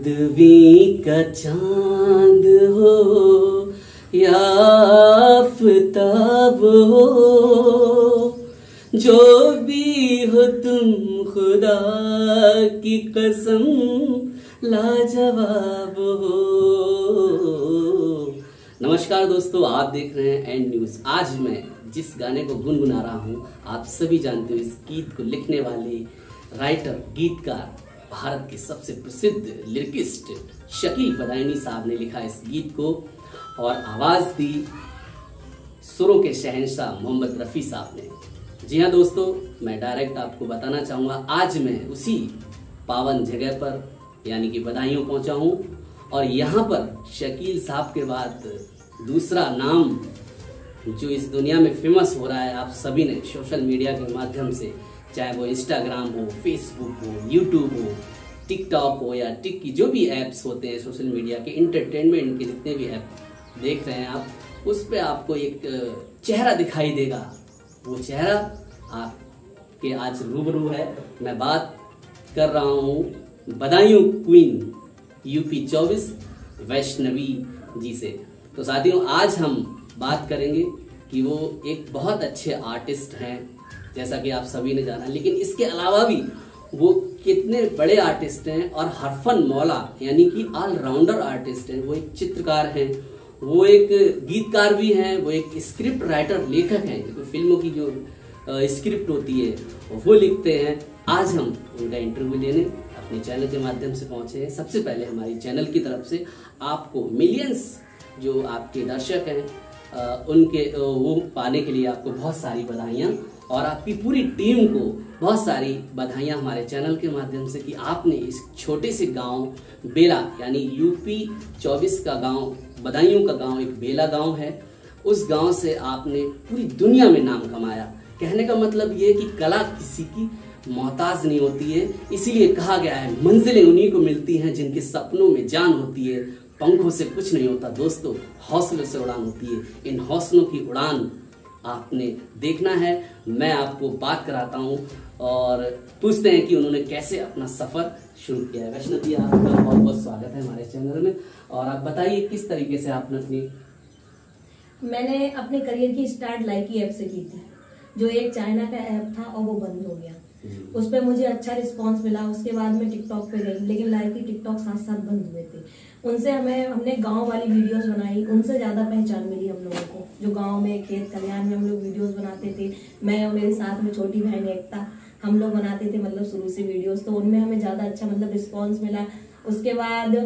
खुदवी का चांद हो या आफताब हो, जो भी हो तुम खुदा की कसम लाजवाब हो। नमस्कार दोस्तों, आप देख रहे हैं एंड न्यूज। आज मैं जिस गाने को गुनगुना रहा हूँ, आप सभी जानते हो इस गीत को लिखने वाले राइटर, गीतकार, भारत के सबसे प्रसिद्ध लिरिकिस्ट शकील बदायूनी साहब ने लिखा इस गीत को और आवाज दी सुरों के शहंशाह मोहम्मद रफ़ी साहब ने। जी हाँ दोस्तों, मैं डायरेक्ट आपको बताना चाहूँगा, आज मैं उसी पावन जगह पर यानी कि बदायूं पहुँचा हूँ और यहाँ पर शकील साहब के बाद दूसरा नाम जो इस दुनिया में फेमस हो रहा है, आप सभी ने सोशल मीडिया के माध्यम से, चाहे वो इंस्टाग्राम हो, फेसबुक हो, यूट्यूब हो, टिकटॉक हो या टिक जो भी ऐप्स होते हैं सोशल मीडिया के, इंटरटेनमेंट के जितने भी ऐप देख रहे हैं आप, उस पर आपको एक चेहरा दिखाई देगा। वो चेहरा आपके आज रूबरू है। मैं बात कर रहा हूँ बदायूं क्वीन यूपी 24 वैष्णवी जी से। तो साथियों, आज हम बात करेंगे कि वो एक बहुत अच्छे आर्टिस्ट हैं, जैसा कि आप सभी ने जाना, लेकिन इसके अलावा भी वो कितने बड़े आर्टिस्ट हैं और हरफन मौला यानी कि ऑलराउंडर आर्टिस्ट हैं। वो एक चित्रकार हैं, वो एक गीतकार भी हैं, वो एक स्क्रिप्ट राइटर, लेखक हैं। तो फिल्मों की जो स्क्रिप्ट होती है वो लिखते हैं। आज हम उनका इंटरव्यू लेने अपने चैनल के माध्यम से पहुंचे हैं। सबसे पहले हमारी चैनल की तरफ से आपको मिलियंस जो आपके दर्शक हैं उनके वो पाने के लिए आपको बहुत सारी बधाइयाँ और आपकी पूरी टीम को बहुत सारी बधाइयाँ हमारे चैनल के माध्यम से कि आपने इस छोटे से गांव बेला यानी यूपी 24 का गांव, बदायूं का गांव एक बेला गांव है, उस गांव से आपने पूरी दुनिया में नाम कमाया। कहने का मतलब ये कि कला किसी की मोहताज नहीं होती है, इसीलिए कहा गया है मंजिलें उन्हीं को मिलती हैं जिनके सपनों में जान होती है। पंखों से कुछ नहीं होता दोस्तों, हौसलों से उड़ान होती है। इन हौसलों की उड़ान आपने देखना है। मैं आपको बात कराता हूँ और पूछते हैं कि उन्होंने कैसे अपना सफर शुरू किया है। वैष्णवी, आपका बहुत बहुत स्वागत है हमारे चैनल में। और आप बताइए किस तरीके से आपने मैंने अपने करियर की स्टार्ट लाइकी ऐप से की थी, जो एक चाइना का ऐप था और वो बंद हो गया। उस पर मुझे अच्छा रिस्पांस मिला। उसके बाद मैं टिकटॉक पे गई, लेकिन लाइकी टिकटॉक साथ साथ बंद हुए थे। उनसे हमने गांव वाली वीडियोस बनाई, उनसे ज्यादा पहचान मिली हम लोगों को। जो गांव में खेत खलिहान में हम लोग वीडियोस बनाते थे, मैं और मेरे साथ में छोटी बहन एकता, हम लोग बनाते थे मतलब शुरू से वीडियोस, तो उनमें हमें ज्यादा अच्छा मतलब रिस्पॉन्स मिला। उसके बाद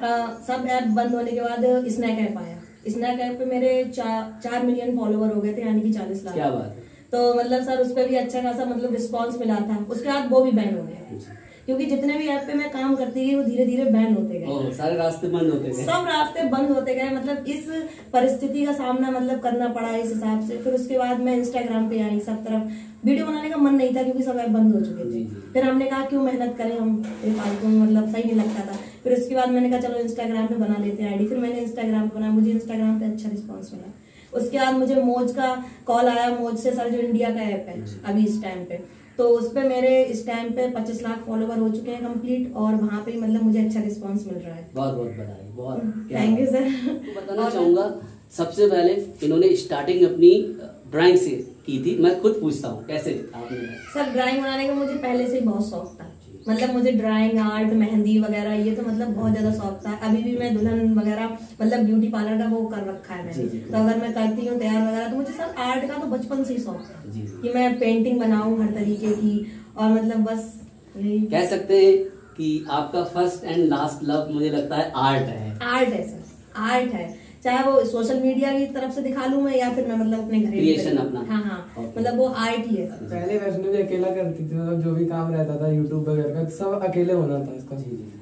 सब ऐप बंद होने के बाद स्नैक ऐप आया। स्नैक ऐप पे मेरे 4 मिलियन फॉलोवर हो गए थे, यानी कि 40 लाख। क्या बात है। तो मतलब सर उस पर भी अच्छा खासा मतलब रिस्पांस मिला था। उसके बाद वो भी बैन हो गया, क्योंकि जितने भी ऐप पे मैं काम करती गई वो धीरे धीरे बैन होते गए। सारे रास्ते बंद होते गए, सब रास्ते बंद होते गए। मतलब इस परिस्थिति का सामना मतलब करना पड़ा इस हिसाब से। फिर उसके बाद मैं इंस्टाग्राम पे आई, सब तरफ वीडियो बनाने का मन नहीं था क्योंकि सब ऐप बंद हो चुके थे। फिर हमने कहा क्यों मेहनत करें हम, फालतू मतलब सही नहीं लगता था। फिर उसके बाद मैंने कहा चलो इंस्टाग्राम पे बना लेते हैं आईडी। फिर मैंने इंस्टाग्राम पे बनाया, मुझे इंस्टाग्राम पे अच्छा रिस्पॉन्स मिला। उसके बाद मुझे मौज का कॉल आया, मौज से सर जो इंडिया का ऐप है अभी इस टाइम पे, तो उस पे मेरे इस टाइम पे 25 लाख फॉलोवर हो चुके हैं कंप्लीट, और वहाँ पे मतलब मुझे अच्छा रिस्पांस मिल रहा है। बहुत बहुत बधाई, बहुत थैंक यू सर। बताना चाहूंगा, सबसे पहले इन्होंने स्टार्टिंग अपनी ड्राइंग से की थी। मैं खुद पूछता हूँ कैसे आपने? सर ड्राइंग बनाने का मुझे पहले से ही बहुत शौक था। मतलब मुझे ड्राइंग, आर्ट, मेहंदी वगैरह ये तो मतलब बहुत ज्यादा शौक था। अभी भी मैं दुल्हन वगैरह मतलब ब्यूटी पार्लर का वो कर रखा है मैंने। तो अगर मैं करती हूँ तैयार वगैरह, तो मुझे सर आर्ट का तो बचपन से ही शौक था कि मैं पेंटिंग बनाऊं हर तरीके की। और मतलब बस यही कह सकते हैं कि आपका फर्स्ट एंड लास्ट लव मुझे लगता है आर्ट है। आर्ट है सर, आर्ट है। चाहे वो सोशल मीडिया की तरफ से दिखा लूं मैं, या फिर मैं मतलब अपने घर क्रिएशन अपना। हाँ मतलब वो आर्ट ही है। पहले वैष्णवी अकेला करती थी, मतलब जो भी काम रहता था यूट्यूब वगैरह का सब अकेले होना था इसका।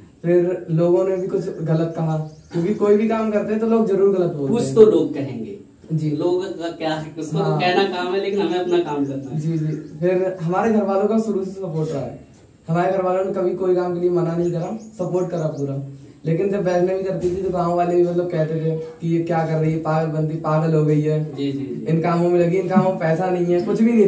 फिर लोगों ने भी कुछ गलत कहा, क्योंकि कोई भी काम करते हैं तो लोग जरूर गलत बोलते हैं। कुछ तो लोग कहेंगे जी, लोग का क्या, उसको तो कहना काम है, लेकिन हमें अपना काम करना है। जी। फिर हमारे घर वालों का शुरू से सपोर्ट रहा है। हमारे घर वालों ने कभी कोई काम के लिए मना नहीं करा, सपोर्ट करा पूरा। लेकिन जब वैष्णवी करती थी तो गांव वाले भी मतलब कहते थे कि ये क्या कर रही है, पागल बनती, पागल हो गई है, इन कामों में लगी, इन कामों में पैसा नहीं है, कुछ भी नहीं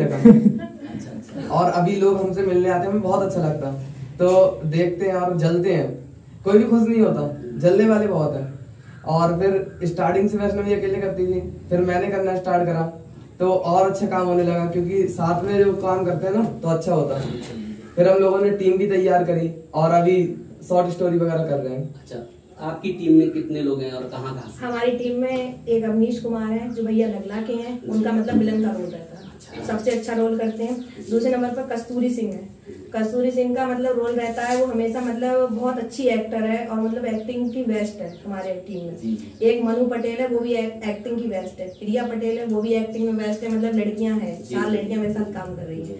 रखा। और अभी लोग हमसे मिलने आते हैं, हमें बहुत अच्छा लगता है। तो देखते हैं और जलते हैं कोई भी खुश नहीं होता, जलने वाले बहुत है। और फिर स्टार्टिंग से वैष्णवी अकेले करती थी, फिर मैंने करना स्टार्ट करा तो और अच्छा काम होने लगा, क्योंकि साथ में जो काम करते हैं ना तो अच्छा होता है। फिर हम लोगों ने टीम भी तैयार करी और अभी शॉर्ट स्टोरी वगैरह कर रहे हैं। अच्छा, आपकी टीम में कितने लोग हैं और कहाँ कहाँ से? हमारी टीम में एक अवनीश कुमार है जो भैया लगला के हैं, उनका मतलब विलन का रोल रहता है, सबसे अच्छा रोल करते हैं। दूसरे नंबर पर कस्तूरी सिंह है, कस्तूरी सिंह का मतलब रोल रहता है, वो हमेशा मतलब बहुत अच्छी एक्टर है और मतलब एक्टिंग की बेस्ट है हमारे टीम में। एक मनु पटेल है, वो भी एक्टिंग की बेस्ट है। प्रिया पटेल है, वो भी एक्टिंग में बेस्ट है, मतलब लड़कियां हैं, 4 लड़कियां मेरे साथ काम कर रही है।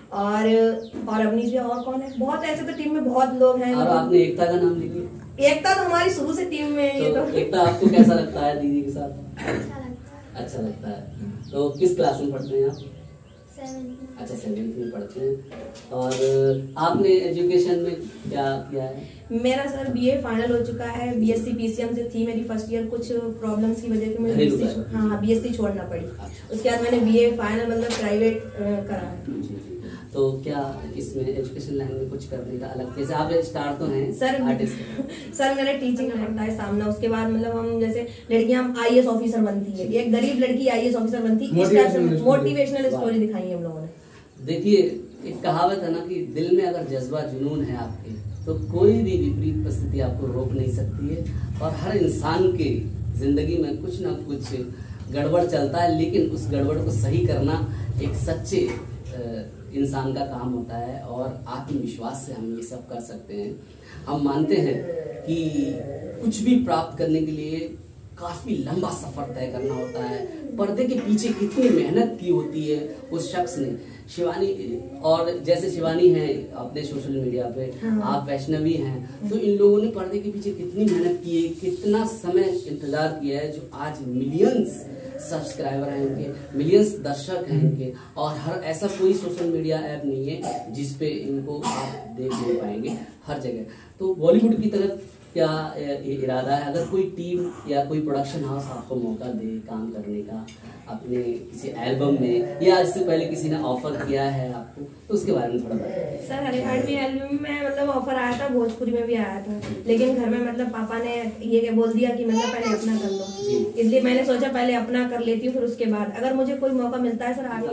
और अवनीश भी, और कौन है, बहुत ऐसे तो टीम में बहुत लोग हैं। और आपने एकता का नाम लिया? एकता तो हमारी शुरू से टीम में है। ये तो एकता, आपको कैसा लगता है दीदी के साथ? अच्छा लगता है। तो किस क्लास में पढ़ते हैं आप? 7th। अच्छा, 7th में पढ़ते हैं। और आपने एजुकेशन में क्या किया है? मेरा सर बीए फाइनल हो चुका है, बीएससी पीसीएम से थी मेरी फर्स्ट ईयर, कुछ प्रॉब्लम्स की वजह से मुझे बीएससी छोड़ना पड़ी। उसके बाद मैंने बीए फाइनल मतलब प्राइवेट करा है। तो क्या इसमें एजुकेशन लाइन में कुछ करने का अलग, जैसे आप स्टार तो हैं सर आर्टिस्ट? सर मेरा टीचिंग रहता है सामना, उसके बाद मतलब हम जैसे लड़कियां आईएएस ऑफिसर बनती है, एक गरीब लड़की आईएएस ऑफिसर बनती है, इस टाइप से मोटिवेशनल स्टोरी दिखाई है हम लोगों ने। देखिए, एक कहावत है ना कि दिल में अगर जज्बा जुनून है आपके तो कोई भी विपरीत परिस्थिति आपको रोक नहीं सकती है। और हर इंसान के जिंदगी में कुछ ना कुछ गड़बड़ चलता है, लेकिन उस गड़बड़ को सही करना एक सच्चे इंसान का काम होता है और आत्मविश्वास से हम ये सब कर सकते हैं। हम मानते हैं कि कुछ भी प्राप्त करने के लिए काफी लंबा सफर तय करना होता है। पर्दे के पीछे कितनी मेहनत की होती है उस शख्स ने। शिवानी, और जैसे शिवानी है अपने सोशल मीडिया पे, आप वैष्णवी हैं, तो इन लोगों ने पर्दे के पीछे कितनी मेहनत की है, कितना समय इंतजार किया है, जो आज मिलियंस सब्सक्राइबर हैं इनके, मिलियंस दर्शक हैं इनके। और हर ऐसा कोई सोशल मीडिया ऐप नहीं है जिसपे इनको आप देख नहीं पाएंगे, हर जगह। तो बॉलीवुड की तरफ क्या इरादा है? अगर कोई टीम या कोई प्रोडक्शन हाउस आपको मौका दे काम करने का अपने किसी एल्बम में, या इससे पहले किसी ने ऑफर किया है आपको, तो उसके बारे में थोड़ा बताइए। सर हरिहार भी एल्बम में मतलब ऑफर आया था, भोजपुरी में भी आया था, लेकिन घर में मतलब पापा ने ये बोल दिया कि मतलब पहले अपना कर लो, इसलिए मैंने सोचा पहले अपना कर लेती हूँ, फिर उसके बाद अगर मुझे कोई मौका मिलता है सर आगे।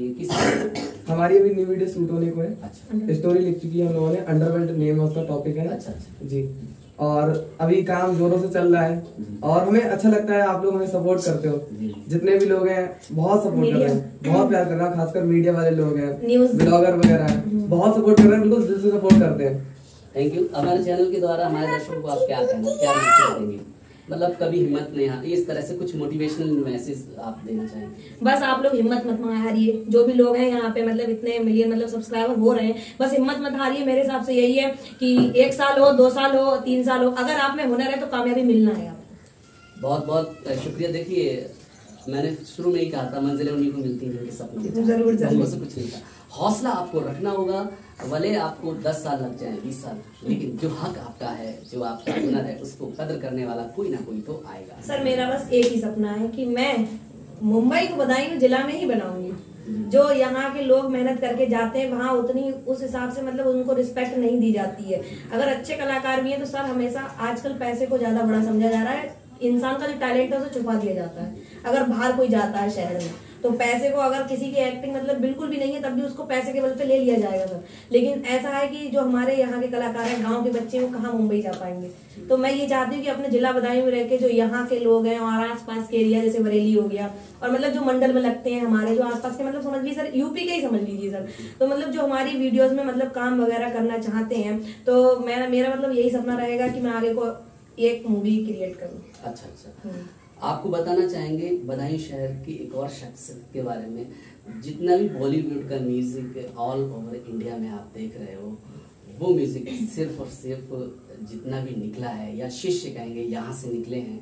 हमारी अभी न्यू वीडियो शूट होने को है। अच्छा। स्टोरी लिख चुकी है हम लोगों ने, अंडरवर्ल्ड नेम उसका टॉपिक है। अच्छा जी। और अभी काम जोरों से चल रहा है और हमें अच्छा लगता है, आप लोग हमें सपोर्ट करते हो, जितने भी लोग हैं बहुत सपोर्ट कर रहे हैं, बहुत प्यार कर रहे हैं, खासकर मीडिया वाले लोग हैं, ब्लॉगर वगैरह हैं, बहुत सपोर्ट कर रहे हैं, बिल्कुल दिल से सपोर्ट करते हैं। Thank you. हमारे चैनल के द्वारा हमारे दर्शकों को आप क्या कहना, क्या मैसेज देंगे? मतलब कभी हिम्मत नहीं हारी, इस तरह से कुछ मोटिवेशनल मैसेज आप देना चाहेंगे? बस आप लोग हिम्मत मत हारिए, जो भी लोग हैं यहाँ पे मतलब इतने मिलियन मतलब सब्सक्राइबर हो रहे हैं, बस हिम्मत मत हारिए। मेरे हिसाब से यही है कि 1 साल हो, 2 साल हो, 3 साल हो, अगर आप में हुनर है तो कामयाबी मिलना है आपको। बहुत बहुत शुक्रिया। देखिए, मैंने शुरू में ही कहा था मंजिलें उन्हीं को मिलती हैं जिनके सपने, जरूर जरूर से कुछ नहीं था। हौसला आपको रखना होगा, भले आपको 10 साल लग जाए, 20 साल, लेकिन जो हक आपका है, जो आपका हुनर है, उसको कदर करने वाला कोई ना कोई तो आएगा। सर मेरा बस एक ही सपना है कि मैं मुंबई को बधाई जिला में ही बनाऊंगी। जो यहाँ के लोग मेहनत करके जाते हैं वहाँ उतनी उस हिसाब से मतलब उनको रिस्पेक्ट नहीं दी जाती है। अगर अच्छे कलाकार भी हैं तो सर हमेशा आजकल पैसे को ज्यादा बड़ा समझा जा रहा है, इंसान का जो टैलेंट है उसे छुपा दिया जाता है। अगर बाहर कोई जाता है शहर में तो पैसे को, अगर किसी की एक्टिंग मतलब बिल्कुल भी नहीं है तब भी उसको पैसे के बल पे ले लिया जाएगा सर। लेकिन ऐसा है कि जो हमारे यहाँ के कलाकार हैं, गांव के बच्चे, वो कहाँ मुंबई जा पाएंगे। तो मैं ये चाहती हूँ कि अपने जिला बदायूं में रह के जो यहाँ के लोग हैं और आसपास के एरिया जैसे बरेली हो गया और मतलब जो मंडल में लगते हैं हमारे जो आसपास के, मतलब समझ लीजिए सर यूपी के ही समझ लीजिए सर, तो मतलब जो हमारी वीडियोज में मतलब काम वगैरह करना चाहते हैं तो मेरा मतलब यही सपना रहेगा कि मैं आगे को एक मूवी क्रिएट करूँ। अच्छा। आपको बताना चाहेंगे बदायूं शहर की एक और शख्सियत के बारे में, जितना भी बॉलीवुड का म्यूजिक ऑल ओवर इंडिया में आप देख रहे हो, वो म्यूजिक सिर्फ और सिर्फ जितना भी निकला है, या शिष्य कहेंगे यहाँ से निकले हैं,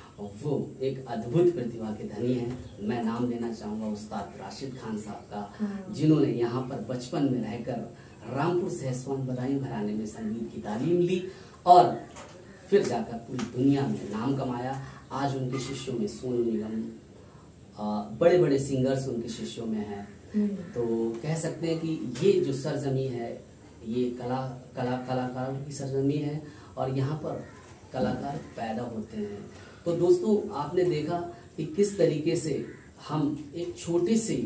वो एक अद्भुत प्रतिभा के धनी हैं। मैं नाम लेना चाहूँगा उस्ताद राशिद खान साहब का, जिन्होंने यहाँ पर बचपन में रहकर रामपुर सहसवान बदायूं घराने में संगीत की तालीम ली और फिर जाकर पूरी दुनिया में नाम कमाया। आज उनके शिष्यों में सोनू निगम, बड़े बड़े सिंगर्स उनके शिष्यों में हैं। तो कह सकते हैं कि ये जो सरजमी है, ये कलाकारों की सरजमी है और यहाँ पर कलाकार पैदा होते हैं। तो दोस्तों आपने देखा कि किस तरीके से हम एक छोटे से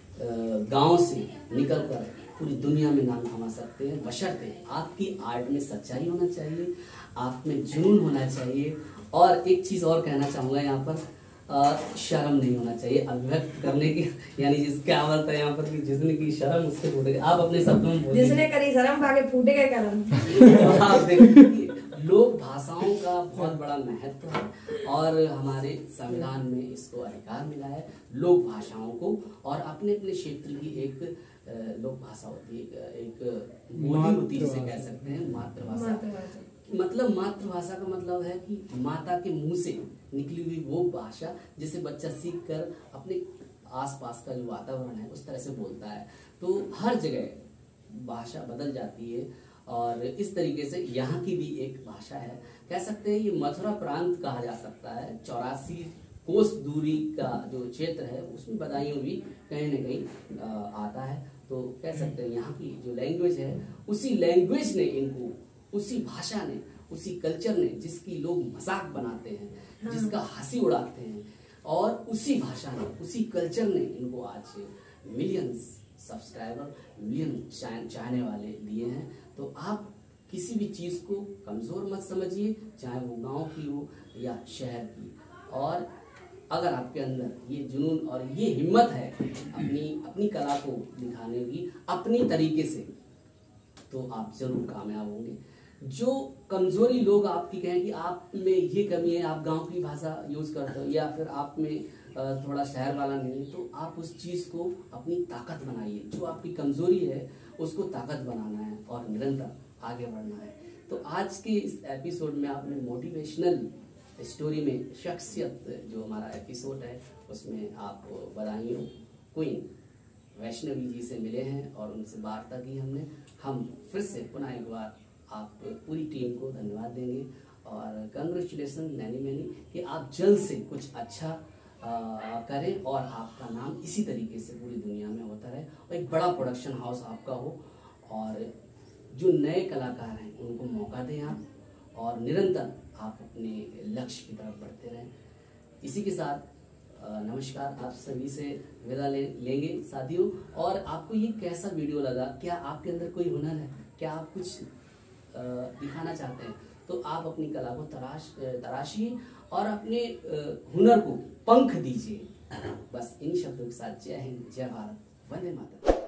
गांव से निकलकर पूरी दुनिया में नाम कमा सकते हैं, बशर्ते आपकी आर्ट में सच्चाई होना चाहिए, आप में जुनून होना चाहिए। और एक चीज़ और कहना चाहूँगा यहाँ पर, शर्म नहीं होना चाहिए अभिव्यक्त करने की, यानी क्या बोलता है यहाँ पर कि जिसने की शर्म उससे फूटेगा। आप अपने शब्दों में बोलिए। जिसने करी शर्म भागे फूटेगा कलम। आप देखिए लोक भाषाओं का बहुत बड़ा महत्व है और हमारे संविधान में इसको अधिकार मिला है लोक भाषाओं को, और अपने अपने क्षेत्र की एक लोक भाषा होती है, एक बोली होती है, जिसे कह सकते हैं मातृभाषा। मतलब मातृभाषा का मतलब है कि माता के मुंह से निकली हुई वो भाषा जिसे बच्चा सीख कर अपने आसपास का जो वातावरण है उस तरह से बोलता है। तो हर जगह भाषा बदल जाती है और इस तरीके से यहाँ की भी एक भाषा है, कह सकते हैं ये मथुरा प्रांत कहा जा सकता है। 84 कोस दूरी का जो क्षेत्र है उसमें बदायूं भी कहीं न कहीं आता है। तो कह सकते हैं यहाँ की जो लैंग्वेज है उसी लैंग्वेज ने इनको, उसी भाषा ने, उसी कल्चर ने जिसकी लोग मजाक बनाते हैं, जिसका हंसी उड़ाते हैं, और उसी भाषा ने, उसी कल्चर ने इनको आज मिलियंस सब्सक्राइबर, मिलियन चाहने वाले दिए हैं। तो आप किसी भी चीज़ को कमज़ोर मत समझिए, चाहे वो गांव की हो या शहर की। और अगर आपके अंदर ये जुनून और ये हिम्मत है अपनी कला को दिखाने की अपनी तरीके से, तो आप जरूर कामयाब होंगे। जो कमजोरी लोग आपकी कहें कि आप में ये कमी है, आप गांव की भाषा यूज करते हो या फिर आप में थोड़ा शहर वाला नहीं है, तो आप उस चीज़ को अपनी ताकत बनाइए। जो आपकी कमजोरी है उसको ताकत बनाना है और निरंतर आगे बढ़ना है। तो आज के इस एपिसोड में आपने मोटिवेशनल स्टोरी में शख्सियत, जो हमारा एपिसोड है उसमें आप बदायूं क्वीन वैष्णवी जी से मिले हैं और उनसे वार्ता की हमने। हम फिर से पुनः एक बार आप पूरी टीम को धन्यवाद देंगे और कंग्रेचुलेसन मैनी कि आप जल्द से कुछ अच्छा करें और आपका नाम इसी तरीके से पूरी दुनिया में होता रहे और एक बड़ा प्रोडक्शन हाउस आपका हो, और जो नए कलाकार हैं उनको मौका दें आप, और निरंतर आप अपने लक्ष्य की तरफ बढ़ते रहें। इसी के साथ नमस्कार, आप सभी से विदा लेंगे साथियों। और आपको ये कैसा वीडियो लगा? क्या आपके अंदर कोई हुनर है? क्या आप कुछ दिखाना चाहते हैं? तो आप अपनी कला को तराशिए और अपने हुनर को पंख दीजिए। बस इन शब्दों के साथ जय हिंद, जय भारत, वंदे मातरम।